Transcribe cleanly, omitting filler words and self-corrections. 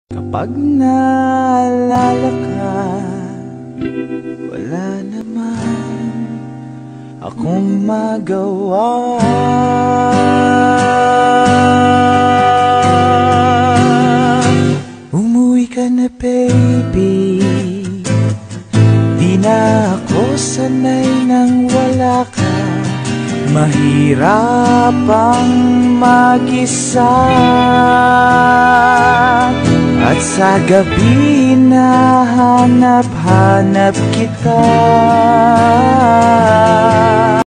Kapag naalala ka, wala naman akong magawa. Umuwi ka na baby, di na ako sanay nang wala ka. Mahirap ang mag-isa, at sa gabi na hanap-hanap kita.